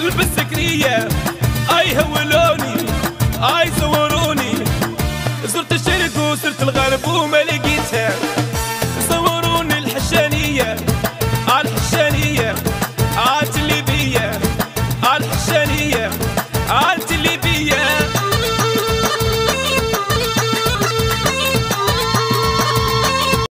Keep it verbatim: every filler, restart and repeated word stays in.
بالسكرية اي هولوني اي صوروني. زرت الشرق وصرت الغرب وما لقيت